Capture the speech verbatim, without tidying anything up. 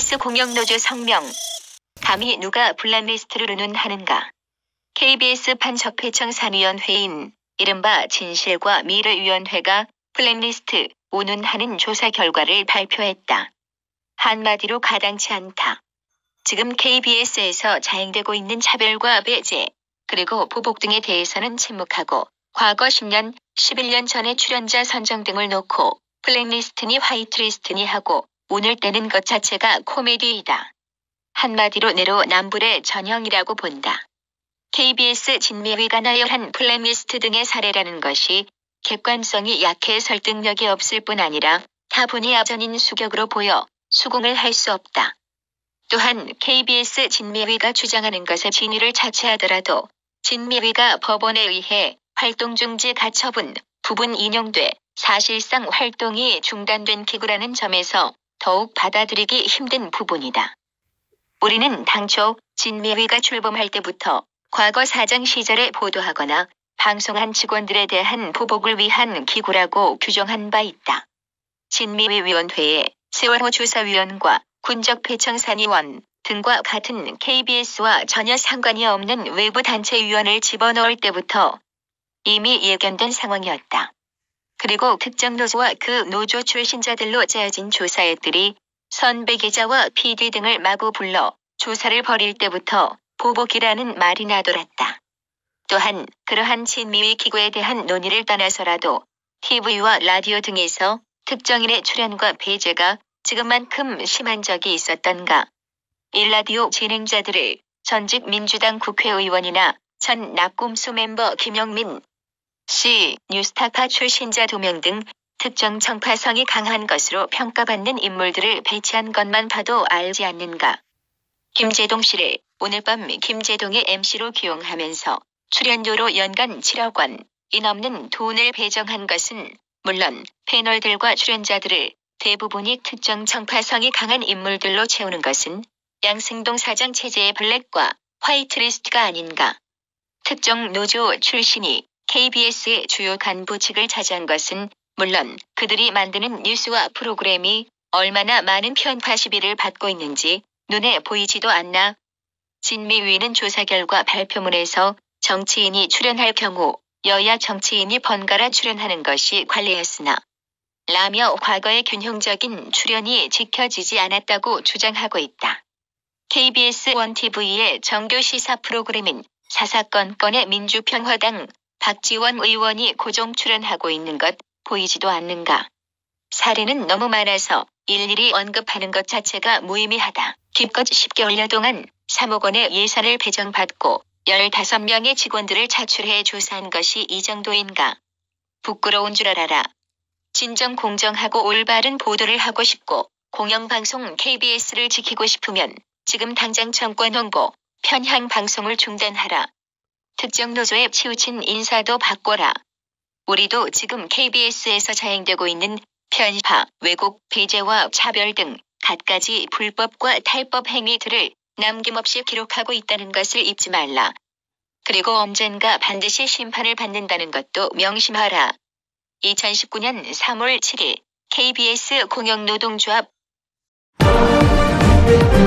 케이비에스 공영노조 성명. 감히 누가 블랙리스트를 운운하는가. 케이비에스 판접해청산위원회인 이른바 진실과 미래위원회가 블랙리스트 운운하는 조사 결과를 발표했다. 한마디로 가당치 않다. 지금 케이비에스에서 자행되고 있는 차별과 배제, 그리고 보복 등에 대해서는 침묵하고 과거 십 년, 십일 년 전의 출연자 선정 등을 놓고 블랙리스트니 화이트리스트니 하고 운을 떼는 것 자체가 코미디이다. 한마디로 내로남불의 전형이라고 본다. 케이비에스 진미위가 나열한 블랙리스트 등의 사례라는 것이 객관성이 약해 설득력이 없을 뿐 아니라 다분히 아전인 수격으로 보여 수긍을 할 수 없다. 또한 케이비에스 진미위가 주장하는 것의 진위를 자체하더라도 진미위가 법원에 의해 활동중지 가처분 부분 인용돼 사실상 활동이 중단된 기구라는 점에서 더욱 받아들이기 힘든 부분이다. 우리는 당초 진미위가 출범할 때부터 과거 사장 시절에 보도하거나 방송한 직원들에 대한 보복을 위한 기구라고 규정한 바 있다. 진미위위원회에 세월호 조사위원과 군적폐청산위원 등과 같은 케이비에스와 전혀 상관이 없는 외부 단체 위원을 집어넣을 때부터 이미 예견된 상황이었다. 그리고 특정 노조와 그 노조 출신자들로 짜여진 조사애들이 선배 기자와 피디 등을 마구 불러 조사를 벌일 때부터 보복이라는 말이 나돌았다. 또한 그러한 진미위 기구에 대한 논의를 떠나서라도 티비와 라디오 등에서 특정인의 출연과 배제가 지금만큼 심한 적이 있었던가. 일라디오 진행자들을 전직 민주당 국회의원이나 전 낙곰수 멤버 김영민 씨, 뉴스타파 출신자 두 명 등 특정 정파성이 강한 것으로 평가받는 인물들을 배치한 것만 봐도 알지 않는가. 김제동 씨를 오늘 밤 김제동의 엠씨로 기용하면서 출연료로 연간 칠억 원이 넘는 돈을 배정한 것은 물론 패널들과 출연자들을 대부분이 특정 정파성이 강한 인물들로 채우는 것은 양승동 사장 체제의 블랙과 화이트리스트가 아닌가. 특정 노조 출신이 케이비에스의 주요 간부직을 차지한 것은 물론 그들이 만드는 뉴스와 프로그램이 얼마나 많은 편파 시비를 받고 있는지 눈에 보이지도 않나. 진미위는 조사 결과 발표문에서 정치인이 출연할 경우 여야 정치인이 번갈아 출연하는 것이 관례였으나 라며 과거의 균형적인 출연이 지켜지지 않았다고 주장하고 있다. 케이비에스 원 티비의 정규 시사 프로그램인 사사건건의 민주평화당 박지원 의원이 고정 출연하고 있는 것 보이지도 않는가. 사례는 너무 많아서 일일이 언급하는 것 자체가 무의미하다. 기껏 십 개월여 동안 삼억 원의 예산을 배정받고 열다섯 명의 직원들을 차출해 조사한 것이 이 정도인가. 부끄러운 줄 알아라. 진정 공정하고 올바른 보도를 하고 싶고 공영방송 케이비에스를 지키고 싶으면 지금 당장 정권 홍보, 편향 방송을 중단하라. 특정 노조에 치우친 인사도 바꿔라. 우리도 지금 케이비에스에서 자행되고 있는 편파, 왜곡, 배제와 차별 등 갖가지 불법과 탈법 행위들을 남김없이 기록하고 있다는 것을 잊지 말라. 그리고 언젠가 반드시 심판을 받는다는 것도 명심하라. 이천십구 년 삼월 칠일 케이비에스 공영노동조합